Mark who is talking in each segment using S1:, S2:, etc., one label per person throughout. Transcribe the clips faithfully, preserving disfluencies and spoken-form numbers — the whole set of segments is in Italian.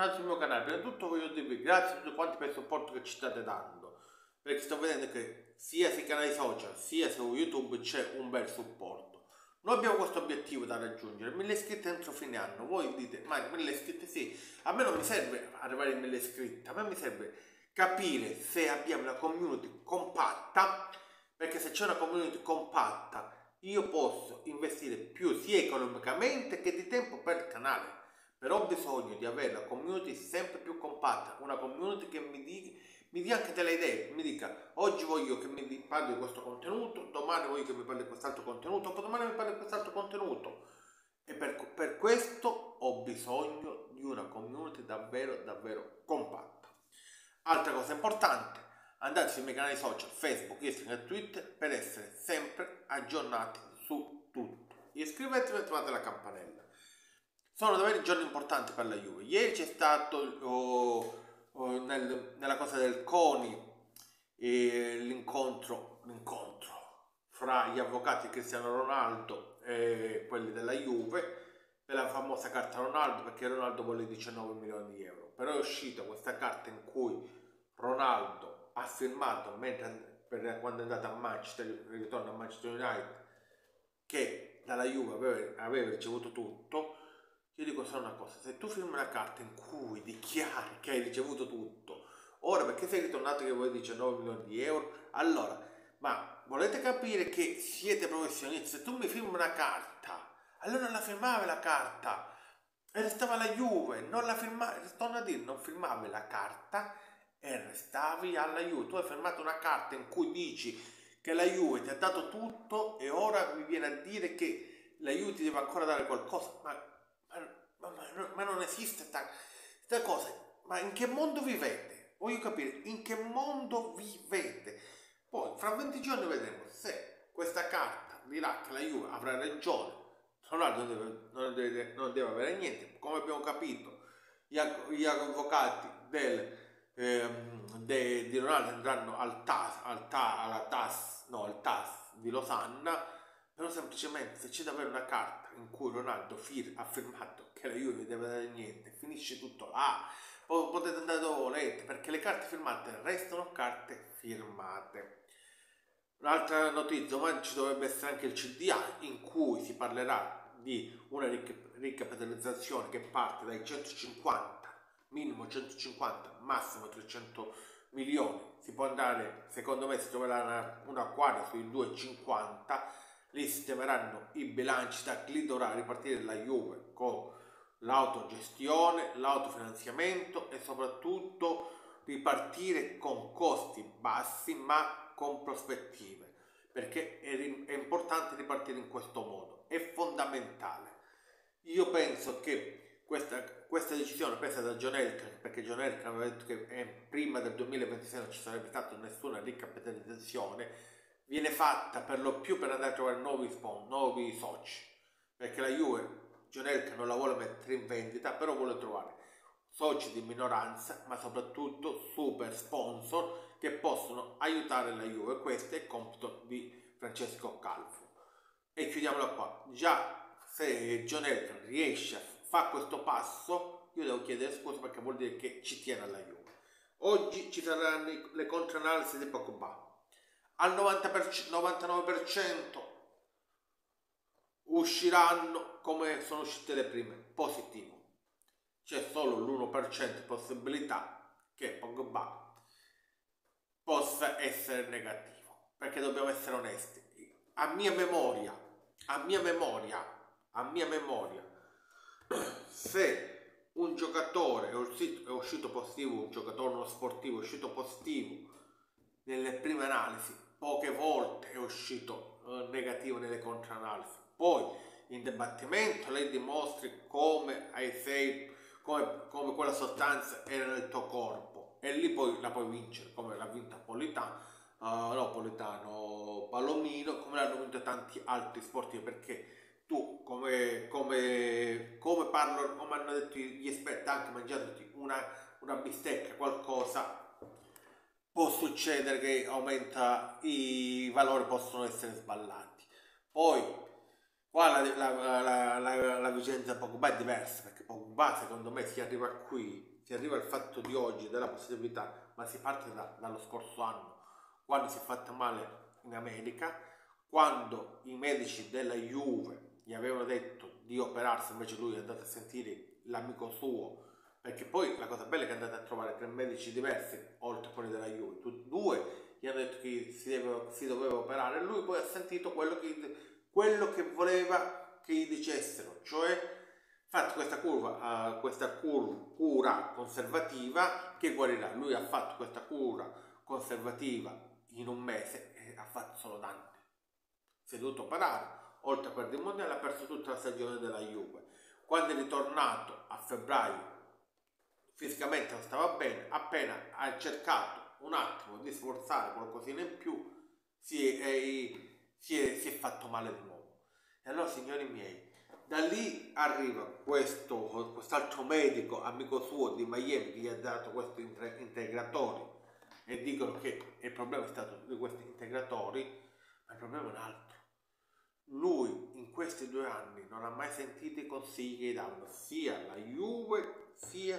S1: bentornati sul mio canale. Prima di tutto voglio dirvi grazie a tutti quanti per il supporto che ci state dando, perché sto vedendo che sia sui canali social sia su YouTube c'è un bel supporto. Noi abbiamo questo obiettivo da raggiungere, mille iscritti entro fine anno. Voi dite, ma mille iscritti sì, a me non mi serve arrivare a mille iscritti, a me mi serve capire se abbiamo una community compatta, perché se c'è una community compatta io posso investire più sia economicamente che di tempo per il canale. Però ho bisogno di avere la community sempre più compatta, una community che mi, di, mi dia anche delle idee, mi dica oggi voglio che mi parli di questo contenuto, domani voglio che mi parli di quest'altro contenuto, poi domani mi parli di quest'altro contenuto. E per, per questo ho bisogno di una community davvero davvero compatta. Altra cosa importante, andate sui miei canali social Facebook, Instagram e Twitter per essere sempre aggiornati su tutto. Iscrivetevi e attivate la campanella. Sono davvero giorni importanti per la Juve. Ieri c'è stato oh, oh, nel, nella cosa del CONI eh, l'incontro, l'incontro fra gli avvocati di Cristiano Ronaldo e quelli della Juve per la famosa carta Ronaldo, perché Ronaldo vuole diciannove milioni di euro. Però è uscita questa carta in cui Ronaldo ha firmato mentre, per quando è andato a Manchester, ritorno a Manchester United, che dalla Juve aveva, aveva ricevuto tutto. Io dico solo una cosa, se tu firmi una carta in cui dichiari che hai ricevuto tutto, ora perché sei ritornato che vuoi diciannove milioni di euro, allora, ma volete capire che siete professionisti? Se tu mi firmi una carta, allora non la firmavi la carta, e restava la Juve, non la firmavi, torno a dire, non firmavi la carta e restavi alla Juve. Tu hai firmato una carta in cui dici che la Juve ti ha dato tutto e ora mi viene a dire che la Juve ti deve ancora dare qualcosa, ma Ma, ma, ma non esiste questa cosa, ma in che mondo vivete? Voglio capire in che mondo vivete. Poi fra venti giorni vedremo se questa carta dirà che la Juve avrà ragione, Ronaldo non deve, non deve, non deve avere niente. Come abbiamo capito, gli, gli avvocati del, ehm, de, di Ronaldo andranno al TAS, al TAS, alla TAS, no, al TAS di Losanna. Però semplicemente se c'è davvero una carta in cui Ronaldo fir- ha firmato che la Juve non deve dare niente, finisce tutto là, poi potete andare dove volete, perché le carte firmate restano carte firmate. Un'altra notizia, domani ci dovrebbe essere anche il C D A in cui si parlerà di una ric- ricapitalizzazione che parte dai centocinquanta, minimo centocinquanta, massimo trecento milioni. Si può andare, secondo me si troverà una, una quadra sui duecentocinquanta. Lì sistemeranno i bilanci, da lì dovrà ripartire la Juve con l'autogestione, l'autofinanziamento e soprattutto ripartire con costi bassi ma con prospettive, perché è importante ripartire in questo modo, è fondamentale. Io penso che questa, questa decisione presa da John Elkann, perché John Elkann aveva detto che eh, prima del duemilaventisei non ci sarebbe stata nessuna ricapitalizzazione, viene fatta per lo più per andare a trovare nuovi sponsor, nuovi soci, perché la Juve, John Elkann non la vuole mettere in vendita, però vuole trovare soci di minoranza, ma soprattutto super sponsor che possono aiutare la Juve. Questo è il compito di Francesco Calvo. E chiudiamola qua. Già se John Elkann riesce a fare questo passo, io devo chiedere scusa, perché vuol dire che ci tiene alla Juve. Oggi ci saranno le controanalisi di Pogba. Al novanta per cento, novantanove per cento usciranno come sono uscite le prime, positivo. C'è solo l'uno per cento di possibilità che Pogba possa essere negativo, perché dobbiamo essere onesti. A mia memoria, a mia memoria, a mia memoria, se un giocatore è uscito, è uscito positivo, un giocatore non sportivo è uscito positivo nelle prime analisi, poche volte è uscito eh, negativo nelle controanalisi. Poi in dibattimento lei dimostri come hai sei, come, come quella sostanza era nel tuo corpo, e lì poi la puoi vincere, come l'ha vinta Politano, uh, no Politano, Palomino, come l'hanno vinto tanti altri sportivi, perché tu come, come, come, parlo, come hanno detto gli esperti, anche mangiandoti una, una bistecca, qualcosa, può succedere che aumenta, i valori possono essere sballati. Poi qua la, la, la, la, la vicenda Pogba è diversa, perché Pogba secondo me si arriva qui si arriva al fatto di oggi della positività, ma si parte da, dallo scorso anno, quando si è fatta male in America, quando i medici della Juve gli avevano detto di operarsi, invece lui è andato a sentire l'amico suo, perché poi la cosa bella è che è andato a trovare tre medici diversi, oltre a quelli della Juve, tutti due gli hanno detto che si, deve, si doveva operare, e lui poi ha sentito quello che, quello che voleva che gli dicessero, cioè fatto questa curva, uh, questa cur cura conservativa che guarirà. Lui ha fatto questa cura conservativa in un mese e ha fatto solo danni. Si è dovuto operare, oltre a perdere il mondiale, ha perso tutta la stagione della Juve. Quando è ritornato a febbraio fisicamente non stava bene, appena ha cercato un attimo di sforzare qualcosina in più, si è, si è, si è fatto male di nuovo. E allora, signori miei, da lì arriva questo quest'altro medico, amico suo di Miami, che gli ha dato questi integratori, e dicono che il problema è stato di questi integratori, ma il problema è un altro. Lui in questi due anni non ha mai sentito i consigli che danno sia la Juve sia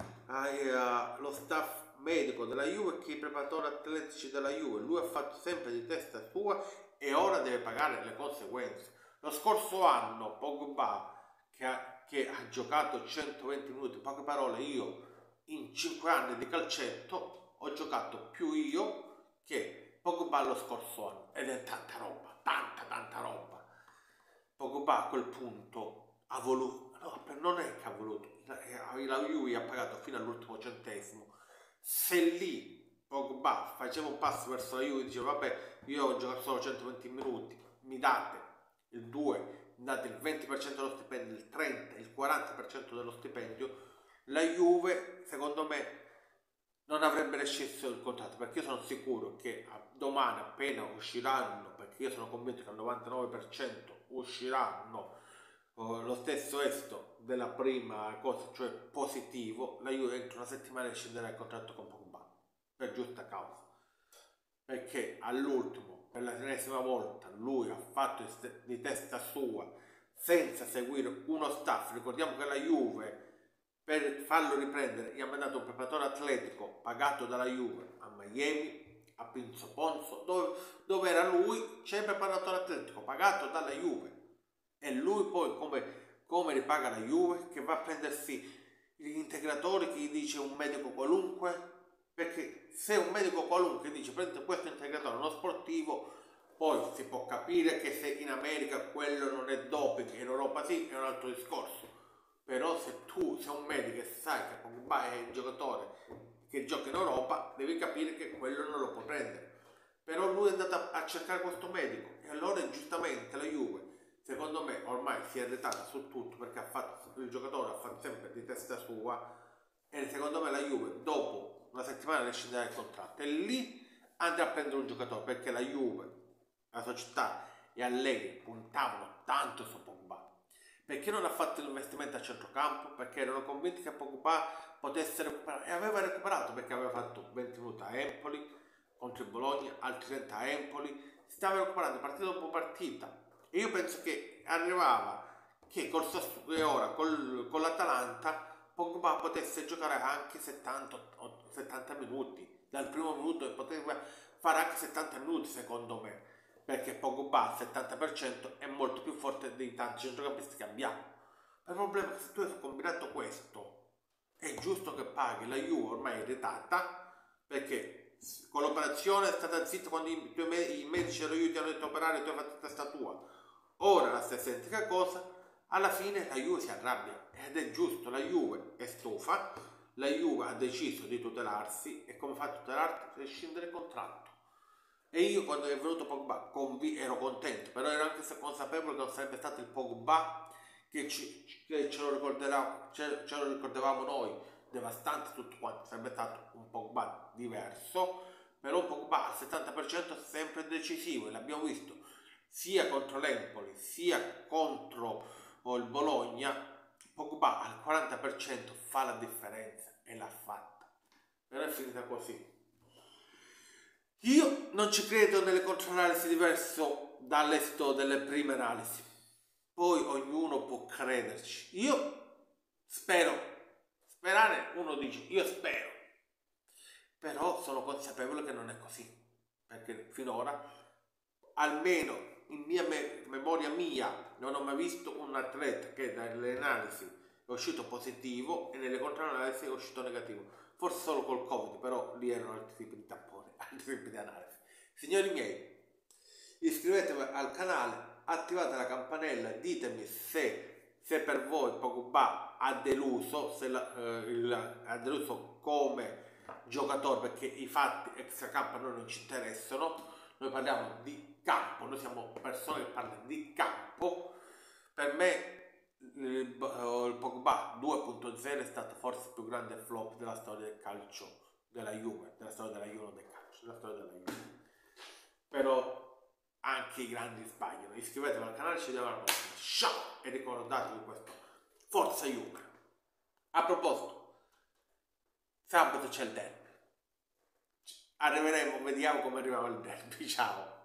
S1: uh, lo staff medico della Juve che i preparatori atletici della Juve. Lui ha fatto sempre di testa sua e ora deve pagare le conseguenze. Lo scorso anno Pogba, che ha, che ha giocato centoventi minuti, in poche parole, io in cinque anni di calcetto ho giocato più io che Pogba lo scorso anno, ed è tanta roba, tanta tanta roba. Pogba a quel punto ha voluto, no, non è che ha voluto, la, la Juve ha pagato fino all'ultimo centesimo. Se lì Pogba faceva un passo verso la Juve e diceva vabbè, io ho giocato solo centoventi minuti, mi date il due, mi date il venti per cento dello stipendio, il trenta per cento, il quaranta per cento dello stipendio, la Juve secondo me non avrebbe rescisso il contratto, perché io sono sicuro che domani appena usciranno, perché io sono convinto che al novantanove per cento usciranno uh, lo stesso esito della prima cosa, cioè positivo, la Juve entro una settimana rescinderà il contratto con Pogba per giusta causa, perché all'ultimo, per la tenesima volta, lui ha fatto di testa sua senza seguire uno staff. Ricordiamo che la Juve, per farlo riprendere, gli ha mandato un preparatore atletico pagato dalla Juve a Miami, a Pinzo Ponzo, dove, dove era lui, c'è il preparatore atletico pagato dalla Juve, e lui poi come, come ripaga la Juve? Che va a prendersi gli integratori che gli dice un medico qualunque, perché se un medico qualunque dice prende questo integratore, uno sportivo, poi si può capire che se in America quello non è doping, in Europa sì, è un altro discorso. Però se tu sei un medico e sai che Pogba è il giocatore che gioca in Europa, devi capire che quello non lo può prendere. Però lui è andato a cercare questo medico, e allora giustamente la Juve, secondo me, ormai si è arretrata su tutto, perché ha fatto, il giocatore ha fatto sempre di testa sua, e secondo me la Juve dopo una settimana rescinderà il contratto e lì andrà a prendere un giocatore, perché la Juve, la società e Allegri puntavano tanto su Pogba. Perché non ha fatto l'investimento a centrocampo? Perché erano convinti che Pogba potesse recuperare, e aveva recuperato, perché aveva fatto venti minuti a Empoli contro il Bologna, altri trenta a Empoli, stava recuperando partita dopo partita, e io penso che arrivava che col ora col, con l'Atalanta Pogba potesse giocare anche settanta settanta minuti, dal primo minuto, e poteva fare anche settanta minuti secondo me, perché Pogba al settanta per cento è molto più forte dei tanti centrocampisti che abbiamo. Il problema è che se tu hai combinato questo, è giusto che paghi. La Juve ormai è irritata, perché con l'operazione è stata zitta quando i, i medici della Juve ti hanno detto operare, tu hai fatto testa tua. Ora la stessa identica cosa, alla fine la Juve si arrabbia, ed è giusto, la Juve è stufa, la Juve ha deciso di tutelarsi, e come fa a tutelarti? Rescindere il contratto. E io quando è venuto Pogba ero contento, però ero anche consapevole che non sarebbe stato il Pogba che, ci, che ce, lo ricorderà, ce, ce lo ricordavamo noi, devastante tutto quanto. Sarebbe stato un Pogba diverso, però un Pogba al settanta per cento sempre decisivo, e l'abbiamo visto sia contro l'Empoli sia contro oh, il Bologna. Pogba al quaranta per cento fa la differenza, e l'ha fatta, però è finita così. Io non ci credo nelle controanalisi diverso dall'esito delle prime analisi, poi ognuno può crederci. Io spero, sperare uno dice, io spero, però sono consapevole che non è così, perché finora, almeno in mia me- memoria mia, non ho mai visto un atleta che dalle analisi è uscito positivo e nelle controanalisi è uscito negativo, forse solo col Covid, però lì erano altri tipi di tamponi, altri tipi di analisi. Signori miei, iscrivetevi al canale, attivate la campanella, ditemi se, se per voi Pogba ha deluso, se la, eh, il, ha deluso come giocatore, perché i fatti extra campo a noi non ci interessano, noi parliamo di campo, noi siamo persone che parlano di campo. Per me il, il Pogba due punto zero è stato forse il più grande flop della storia del calcio della Juve, della storia della Juve del calcio, della storia della Juve. Però anche i grandi sbagliano. Iscrivetevi al canale, ci vediamo alla prossima. Ciao! E ricordatevi questo. Forza Juve! A proposito, sabato c'è il derby. Arriveremo, vediamo come arriviamo al derby. Ciao!